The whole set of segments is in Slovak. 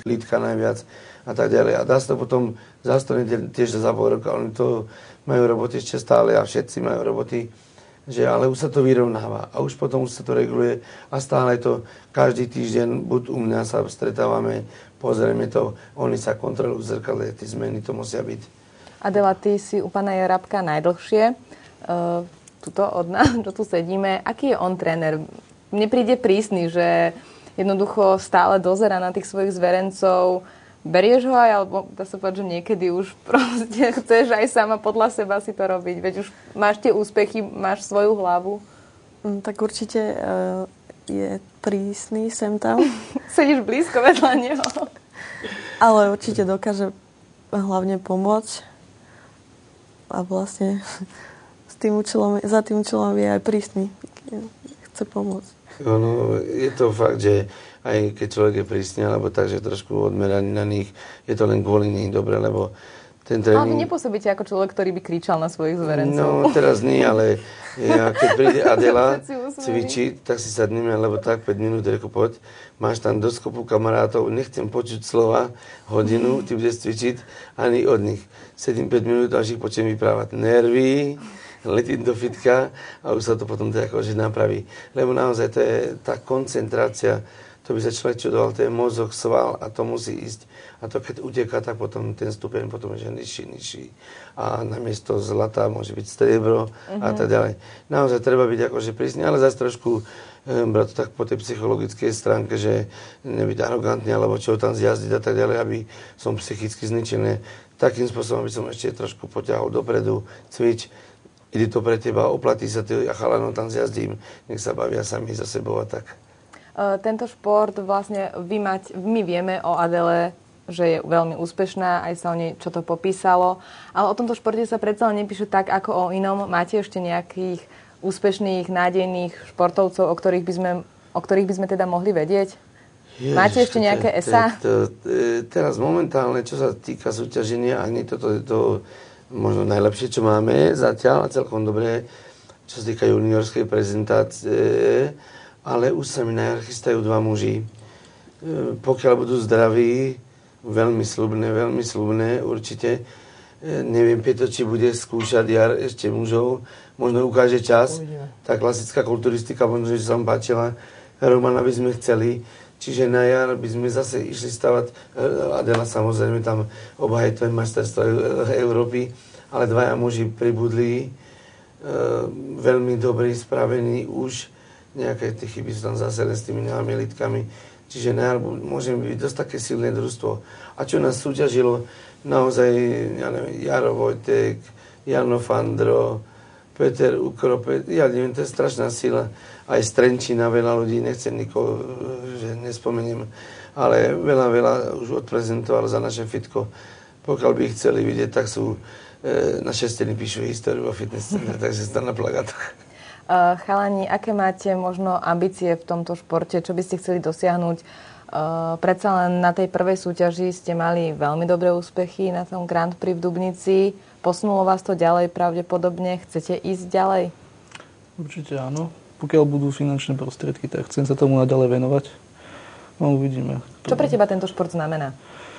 lítka najviac a tak ďalej. A dá sa to potom zastroniť tiež za pol roka. Oni to majú roboty ešte stále a všetci majú roboty, že ale už sa to vyrovnáva a už potom už sa to reguluje a stále to každý týždeň, buď u mňa sa stretávame, pozrieme to, oni sa kontrolujú v zrkadle, tie zmeny to musia byť. Adela, ty si u pána Jarabka najdlhšie, tuto od nás, čo tu sedíme. Aký je on tréner? Mne príde prísny, že jednoducho stále dozerá na tých svojich zverencov. Berieš ho aj, alebo dá sa povedať, že niekedy už proste chceš aj sama podľa seba si to robiť? Veď už máš tie úspechy, máš svoju hlavu. Tak určite je prísny sem tam. Sedíš blízko vedľa neho. Ale určite dokáže hlavne pomôcť. A vlastne za tým účelom je aj prísny. Chce pomôcť. No, je to fakt, že aj keď človek je prísny, alebo tak, že trošku odmeraný na nich, je to len kvôli nich dobre, lebo ten tréning... Ale vy nepôsobíte ako človek, ktorý by kričal na svojich zverencov. No, teraz nie, ale keď príde Adela cvičiť, tak si sadneme, lebo tak 5 minút, reko, poď, máš tam dosť kopu kamarátov, nechcem počuť slova, hodinu, ty budeš cvičiť, ani od nich. Sedím 5 minút, až ich počujem vyprávať nervy, letím do fitka a už sa to potom tak akože napraví. Lebo naozaj to je tá koncentrácia, to by sa človek čudoval, to je mozog, sval a to musí ísť. A to keď uteká, tak potom ten stupeň potom je nižší. A namiesto zlata môže byť striebro a tak ďalej. Naozaj treba byť akože prísny, ale zase trošku brať to tak po tej psychologickej stránke, že nebyť arogantný, alebo čo tam zjazdiť a tak ďalej, aby som psychicky zničený. Takým spôsobom by som ešte trošku poťahol dopredu, cvič, ide to pre teba, oplatí sa ty a chalanom tam zjazdím, nech sa bavia sami za sebou a tak. Tento šport vlastne my vieme o Adele, že je veľmi úspešná, aj sa o nej čo to popísalo, ale o tomto športe sa predsa len nepíše tak, ako o inom. Máte ešte nejakých úspešných, nádejných športovcov, o ktorých by sme teda mohli vedieť? Ježiš, máte ešte nejaké esá? Teraz momentálne, čo sa týka súťaženia, ani toto je to možno najlepšie, čo máme zatiaľ a celkom dobré, čo sa týka juniorskej prezentácie, ale už sa mi na jar chystajú 2 muži. Pokiaľ budú zdraví, veľmi slubné určite. Neviem, Peto, či bude skúšať jar ešte mužov, možno ukáže čas. Tá klasická kulturistika, možno, že sa vám páčila. Romana by sme chceli, čiže na jar by sme zase išli stavať, Adela samozrejme tam obhajtuje majsterstvo Európy, ale 2 muži pribudli, veľmi dobrí, spravení už, nejaké tie chyby sú tam zase s tými nohami, litkami. Čiže na jar môžeme byť dosť také silné družstvo. A čo nás súťažilo, naozaj, ja neviem, Jaro Vojtek, Jano Fandro, Peter Ukrope, ja neviem, to je strašná sila. Aj z Trenčína veľa ľudí, nechcem nikoho, že nespomeniem, ale veľa už odprezentoval za naše fitko. Pokiaľ by ich chceli vidieť, tak sú naše steny píšu históriu o fitness centre, takže sú tam na plagátoch. Chalani, aké máte možno ambície v tomto športe? Čo by ste chceli dosiahnuť? Predsa len na tej prvej súťaži ste mali veľmi dobré úspechy na tom Grand Prix v Dubnici. Posunulo vás to ďalej pravdepodobne? Chcete ísť ďalej? Určite áno. Pokiaľ budú finančné prostriedky, tak chcem sa tomu naďalej venovať. No uvidíme. Čo pre teba tento šport znamená?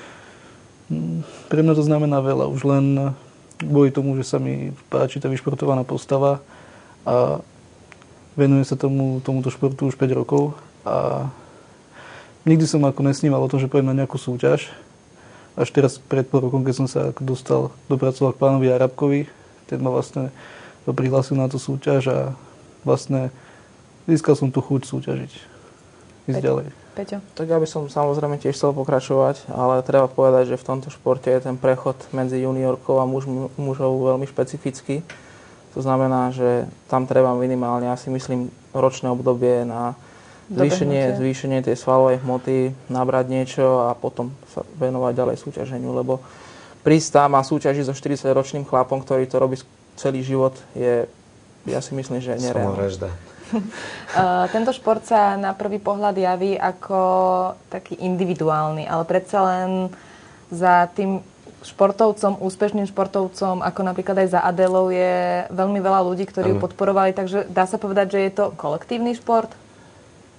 Pre mňa to znamená veľa. Už len kvôli tomu, že sa mi páči tá vyšportovaná postava a venujem sa tomuto športu už 5 rokov a nikdy som ako nesnímal o tom, že pôjdem na nejakú súťaž. Až teraz pred pol rokom, keď som sa dopracoval k pánovi Jarabkovi, ten ma vlastne prihlásil na tú súťaž a vlastne získal som tú chuť súťažiť. Ísť ďalej. Peťo? Tak ja by som samozrejme tiež chcel pokračovať, ale treba povedať, že v tomto športe je ten prechod medzi juniorkou a mužov veľmi špecifický. To znamená, že tam treba minimálne, ja si myslím, ročné obdobie na zvýšenie tej svalovej hmoty, nabrať niečo a potom sa venovať ďalej súťaženiu, lebo prísť tam a súťažiť so 40-ročným chlapom, ktorý to robí celý život, je, ja si myslím, že nereálne. Samovražda. Tento šport sa na prvý pohľad javí ako taký individuálny, ale predsa len za tým športovcom, úspešným športovcom, ako napríklad aj za Adelou, je veľmi veľa ľudí, ktorí ju podporovali, takže dá sa povedať, že je to kolektívny šport?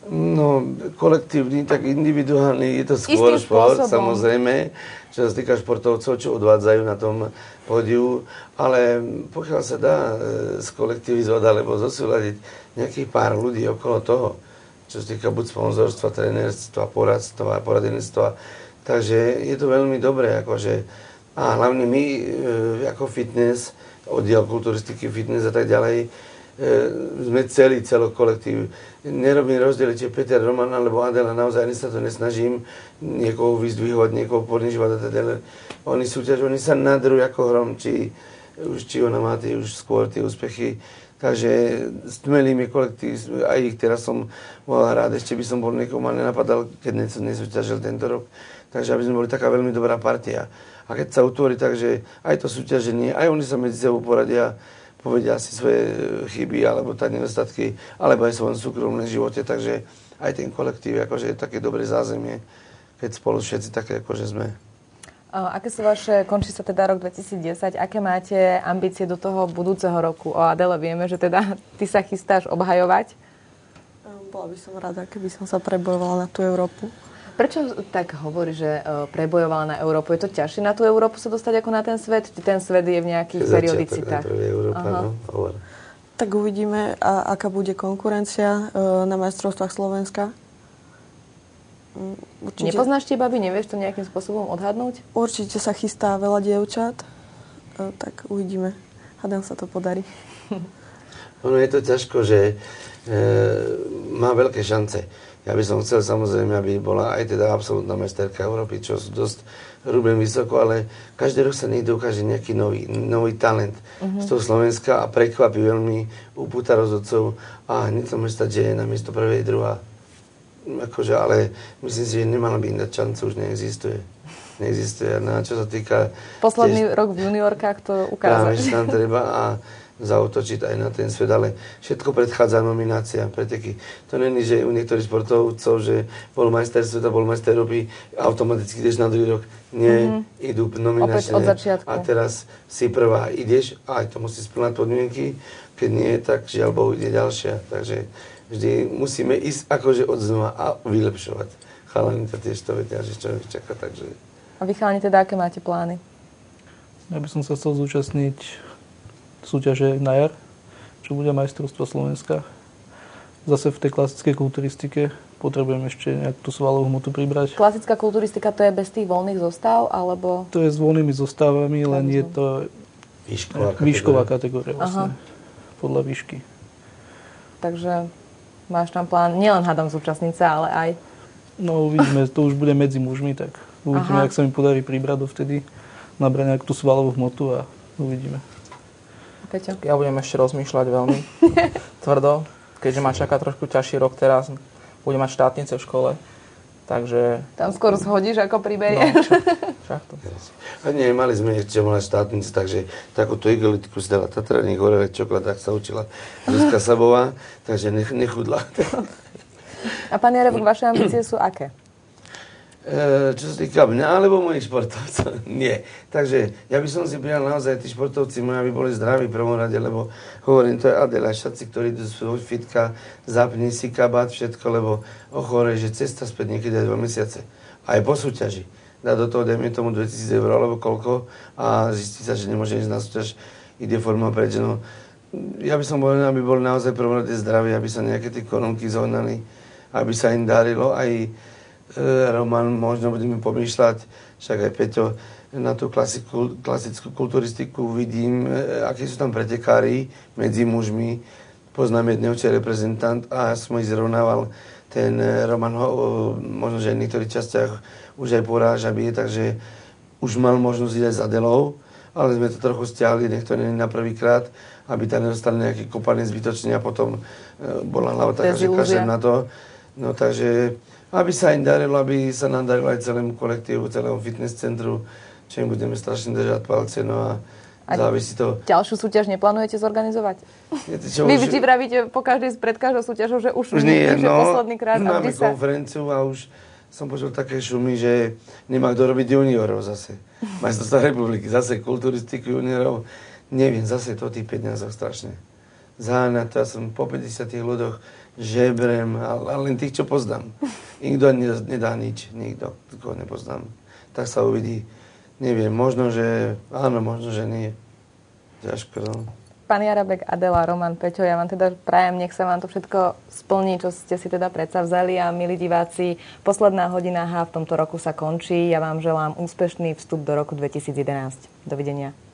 No, kolektívny, tak individuálny je to skôr šport, samozrejme, čo sa týka športovcov, čo odvádzajú na tom pódiu, ale pokiaľ sa dá skolektivizovať alebo zosúľadiť nejakých pár ľudí okolo toho, čo sa týka buď sponzorstva, trenérstva, poradstva, poradenstva, takže je to veľmi dobré, akože, a hlavne my ako fitness, oddiel kulturistiky, fitness a tak ďalej, sme celý kolektív. Nerobím rozdiely, či Peter, Roman alebo Adela, naozaj ani sa to nesnažím niekoho vyzdvihovať, niekoho ponižovať a teda. Oni sa nadrujú ako hrom, či ona má už skôr tie úspechy. Takže stmelým je kolektív, aj ich teraz som bol rád, ešte by som bol niekomu nenapadal, keď nesúťažil tento rok. Takže aby sme boli taká veľmi dobrá partia. A keď sa utvorí tak, že aj to súťaženie, aj oni sa medzi sebou poradia, povedia si svoje chyby alebo tak nedostatky, alebo aj v svojom súkromnom živote, takže aj ten kolektív akože je také dobré zázemie, keď spolu všetci také akože sme. Aké sú vaše, končí sa teda rok 2010, aké máte ambície do toho budúceho roku? O Adele vieme, že teda ty sa chystáš obhajovať? Bola by som rada, keby som sa prebojovala na tú Európu. Prečo tak hovorí, že prebojovala na Európu? Je to ťažšie na tú Európu sa dostať ako na ten svet? Či ten svet je v nejakých periodicitách? Tak uvidíme, aká bude konkurencia na majstrovstvách Slovenska. Určite. Nepoznáš tie baby? Nevieš to nejakým spôsobom odhadnúť? Určite sa chystá veľa dievčat. Tak uvidíme. Hádam sa to podarí. Ono je to ťažko, že má veľké šance. Ja by som chcel samozrejme, aby bola aj teda absolútna majsterka Európy, čo sú dosť rúbem vysoko, ale každý rok sa niekde ukáže nejaký nový talent z toho Slovenska a prekvapí veľmi, upúta rozhodcov a hneď sa môže stať, že je na miesto prvej, druhá. Akože, ale myslím si, že nemala by im dať šancu, už neexistuje. No, čo sa týka... Posledný rok v juniorkách to ukázal. Práve, že tam treba a zaútočiť aj na ten svet, ale všetko predchádza nominácia, preteky. To není, že u niektorých športovcov, že bol majster sveta, bol majster Európy, automaticky ideš na druhý rok. Nie, idú nominačne. Opäť od začiatku. A teraz si prvá ideš, a aj to musí splňať podmienky, keď nie, tak žiaľ Bohu ide ďalšia. Takže vždy musíme ísť akože od znova a vylepšovať. Chalani to tiež to vedia, že čo ich čaká, takže... A vy chalani teda, aké máte plány? Ja by som sa chcel zúčastniť súťaže na jar, čo bude majstrovstvo Slovenska. Zase v tej klasickej kulturistike potrebujem ešte nejak tú svalovú hmotu pribrať. Klasická kulturistika to je bez tých voľných zostav, alebo... To je s voľnými zostavami, len je to výšková kategória vlastne. Podľa výšky. Takže máš tam plán, nielen hádam zúčastniť sa, ale aj... No uvidíme, to už bude medzi mužmi, tak uvidíme, ak sa mi podarí pribrať dovtedy, nabrať nejak tú svalovú hmotu a uvidíme. Peťo? Ja budem ešte rozmýšľať veľmi tvrdo, keďže ma čaká trošku ťažší rok teraz. Budem mať štátnice v škole, takže... Tam skôr zhodíš, ako priberieš. No, však to. A nie, mali sme ešte mala štátnice, takže takúto igelitku si dala Tatraník, horele čokolád, tak sa učila Zuzka Sabová, takže nechudla. A pán Jarek, vaše ambície sú aké? Čo sa týka mňa, alebo mojich športovcov? Nie. Takže ja by som si prijal naozaj, tí športovci moji, aby boli zdraví v prvom rade, lebo hovorím, to je Adela, všetci, ktorí idú z fitka, zapni si kabát, všetko, lebo ochorej, že cesta späť niekedy aj 2 mesiace. Aj po súťaži. Dá do toho, dajme tomu 2000 eur, alebo koľko, a zistí sa, že nemôže ísť na súťaž, ide forma preč. No, ja by som bol, aby boli naozaj v prvom rade zdraví, aby sa nejaké tie korunky zohnali, aby sa im darilo, aj Roman, možno budeme pomýšľať, však aj Peťo, na tú klasickú kulturistiku vidím, akí sú tam pretekári medzi mužmi. Poznám jedného, čo je reprezentant a ja som ich zrovnával. Ten Roman ho možno, že v niektorých častiach už aj poráža bije, takže už mal možnosť ísť aj s Adelou, ale sme to trochu stiahli, nech to nie je na prvýkrát, aby tam nedostali nejaký kopaný zbytočný a potom bola hlava taká, že kažem na to. No takže aby sa im darilo, aby sa nám darilo aj celému kolektívu, celému fitness centru, čo im budeme strašne držať palce, no a závisí to. Ďalšiu súťaž neplánujete zorganizovať? Vy vždy pravíte pred každou súťažou, že už nie, že posledný krát. Máme konferenciu a už som počul také šumy, že nemá kto robiť juniorov zase. Majstrovstvá republiky, zase kulturistiku juniorov. Neviem, zase to tých peniazov strašne. Zaháňať, ja som po 50 ľuďoch žebrem, ale len tých, čo poznám. Nikto nedá nič, nikto, koho nepoznám. Tak sa uvidí. Neviem, možno, že áno, možno, že nie. Ťažko, no. Pán Jarabek, Adela, Roman, Peťo, ja vám teda prajem, nech sa vám to všetko splní, čo ste si teda predsavzali a milí diváci, posledná hodina H v tomto roku sa končí. Ja vám želám úspešný vstup do roku 2011. Dovidenia.